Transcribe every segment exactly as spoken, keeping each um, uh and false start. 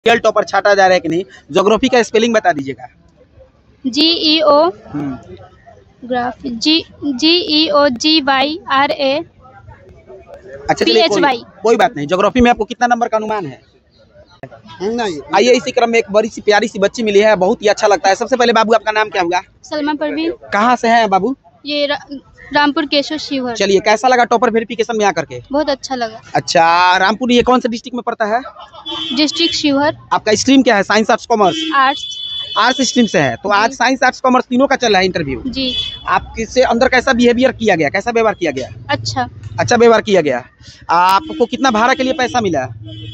Real topper छाटा जा रहा है कि नहीं। ज्योग्राफी का स्पेलिंग बता दीजिएगा। जी ई ओ ग्राफी जी G E O G Y R A अच्छा पी चलिए, एच कोई, वाई। कोई बात नहीं। ज्योग्राफी में आपको कितना नंबर का अनुमान है? नहीं। आइए, इसी क्रम में एक बड़ी सी प्यारी सी बच्ची मिली है, बहुत ही अच्छा लगता है। सबसे पहले बाबू, आपका नाम क्या हुआ? सलमा परवीन। कहाँ से हैं बाबू? ये रा, रामपुर केशव शिवहर। चलिए, कैसा लगा टॉपर वेरिफिकेशन में आकर के? बहुत अच्छा लगा। अच्छा, रामपुर ये कौन से डिस्ट्रिक्ट में पड़ता है? डिस्ट्रिक्ट शिवहर। आपका स्ट्रीम क्या है? Science, arts, commerce? Arts. Arts stream से है, तो आज साइंस, आर्ट्स, कॉमर्स तीनों का चल रहा है इंटरव्यू जी। आपके अंदर कैसा बिहेवियर किया गया, कैसा व्यवहार किया गया? अच्छा अच्छा व्यवहार किया गया। आपको कितना भाड़ा के लिए पैसा मिला?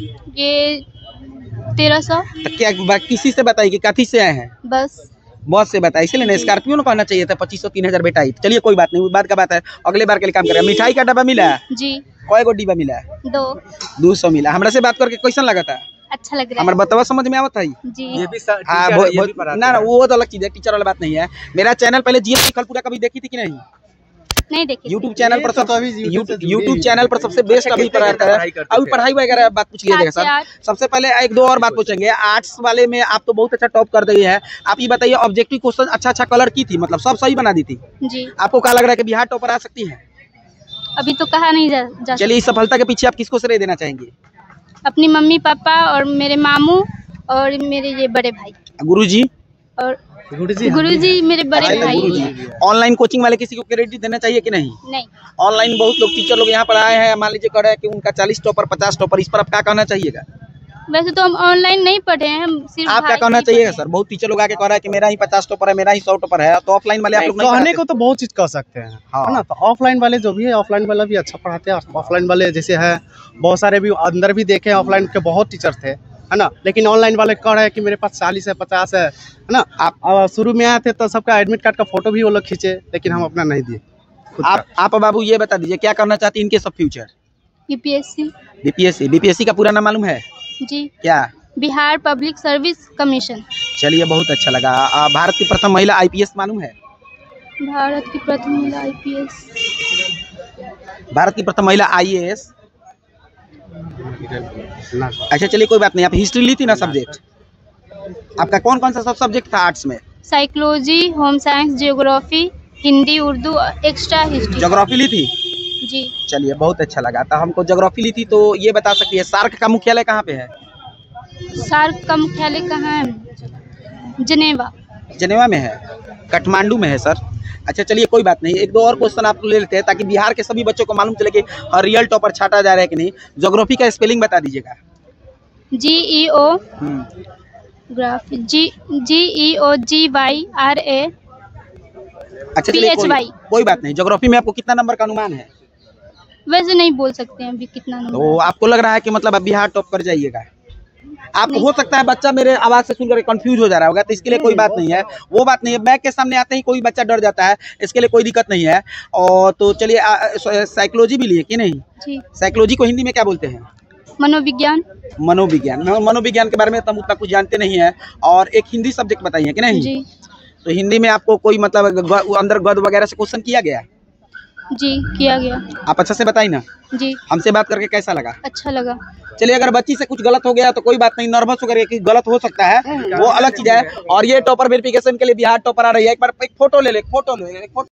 ये तेरह सौ। तो क्या किसी से बताइए कि काफी से आए हैं? बस बॉस से बताया, इसीलिए ना स्कॉर्पियो ना कहना चाहिए था। पच्चीस सौ तीन हजार बेटा। चलिए कोई बात नहीं, वो बात का बात है, अगले बार के लिए काम करें। मिठाई का डब्बा मिला है? जी। कई गो डिब्बा मिला है? दो। दो सौ मिला। हमरा से बात करके कैसा लगा था? अच्छा लग रहा है। हमारे बतावा समझ में आवत है जी। ये भी हाँ, वो, वो, ना ना वो तो अलग चीज है, टीचर वाला बात नहीं है। मेरा चैनल पहले जीएस खलपुरा कभी देखी थी कि नहीं? नहीं देखी। यूट्यूब चैनल पर सब यूट्यूब चैनल पर सबसे बेस्ट अभी पढ़ा है। अभी पढ़ाई वगैरह बात पूछ लिया जाएगा सर। सबसे पहले एक दो और बात पूछेंगे। आर्ट्स वाले में आप तो बहुत अच्छा टॉप कर रही है। आप ये बताइए, ऑब्जेक्टिव क्वेश्चन अच्छा अच्छा कलर की थी, मतलब सब सही बना दी थी जी। आपको क्या लग रहा है कि बिहार टॉपर आ सकती है? अभी तो कहा नहीं जा, जा चलिए, इस सफलता के पीछे आप किसको श्रेय देना चाहेंगे? अपनी मम्मी पापा और मेरे मामू और मेरे ये बड़े भाई। गुरुजी? और गुरुजी गुरुजी मेरे बड़े भाई हैं। ऑनलाइन कोचिंग वाले किसी को क्रेडिट देना चाहिए कि नहीं? नहीं। ऑनलाइन बहुत लोग टीचर लोग यहाँ पर आए हैं, मान लीजिए कह रहे हैं कि उनका चालीस टॉपर पचास टॉपर, इस पर आप क्या कहना चाहिएगा? वैसे तो हम ऑनलाइन नहीं पढ़े हैं, हम सिर्फ आप क्या कहना चाहिएगा सर? बहुत टीचर लोग आके कह रहा है कि मेरा ही पचास टॉपर है, मेरा ही सौ टॉपर है, तो ऑफलाइन वाले आप लोग कहने को तो बहुत चीज कह सकते हैं, हाँ। है ना। तो ऑफलाइन वाले जो भी है, ऑफलाइन वाला भी अच्छा पढ़ाते हैं। ऑफलाइन वाले जैसे है बहुत सारे भी अंदर भी देखे, ऑफलाइन के बहुत टीचर थे, है ना। लेकिन ऑनलाइन वाले कह रहे हैं कि मेरे पास चालीस है पचास है, है ना। आप शुरू में आए थे तो सबका एडमिट कार्ड का फोटो भी वो लोग खींचे, लेकिन हम अपना नहीं दिए। आप आप बाबू ये बता दीजिए, क्या करना चाहती है इनके सब फ्यूचर? बीपीएससी। बीपीएससी? बीपीएससी का पूरा नाम मालूम है? जी। क्या? Bihar public service commission. चलिए, बहुत अच्छा लगा। आ, भारत की प्रथम महिला आईपीएस मालूम है? भारत की प्रथम महिला आईपीएस। भारत की प्रथम महिला आईएएस। अच्छा चलिए, कोई बात नहीं। आप हिस्ट्री ली थी ना सब्जेक्ट? आपका कौन कौन सा सब सब्जेक्ट था आर्ट्स में? Psychology, home science, geography, Hindi, Urdu, extra history. Geography ली थी? जी। चलिए, बहुत अच्छा लगा। तो हमको ज्योग्राफी ली थी, तो ये बता सकती है सार्क का मुख्यालय कहाँ पे है? सार्क का मुख्यालय कहाँ है? जनेवा। जनेवा में है? काठमांडू में है सर? अच्छा चलिए, कोई बात नहीं। एक दो और क्वेश्चन आपको ले लेते हैं, ताकि बिहार के सभी बच्चों को मालूम चले कि रियल टॉपर छाटा जा रहा है कि नहीं। ज्योग्राफी का स्पेलिंग बता दीजिएगा। जी ई ओ ग्राफी जी G E O G Y R A अच्छा पी चलिए, एच कोई, वाई। कोई बात नहीं। ज्योग्राफी में आपको कितना नंबर का अनुमान है? वैसे नहीं बोल सकते हैं अभी कितना नंबर। तो आपको लग रहा है कि मतलब अब बिहार टॉप कर जाइएगा? आप हो सकता है बच्चा मेरे आवाज से सुनकर कंफ्यूज हो जा रहा होगा, तो इसके लिए कोई बात नहीं है, वो बात नहीं है। बैग के सामने आते ही कोई बच्चा डर जाता है, इसके लिए कोई दिक्कत नहीं है। और तो चलिए, साइकोलॉजी भी लिए कि नहीं? जी। साइकोलॉजी को हिंदी में क्या बोलते हैं? मनोविज्ञान। मनोविज्ञान। मनोविज्ञान के बारे में तो हम उतना कुछ जानते नहीं है। और एक हिंदी सब्जेक्ट बताइए कि नहीं? जी। तो हिंदी में आपको कोई मतलब अंदर गद वगैरह से क्वेश्चन किया गया? जी किया गया। आप अच्छा से बताइए ना। जी। हमसे बात करके कैसा लगा? अच्छा लगा। चलिए, अगर बच्ची से कुछ गलत हो गया तो कोई बात नहीं, नर्वस होकर कि गलत हो सकता है, वो अलग चीज है। और ये टॉपर वेरिफिकेशन के लिए बिहार टॉपर आ रही है। एक बार एक फोटो ले ले, फोटो ले, एक फोटो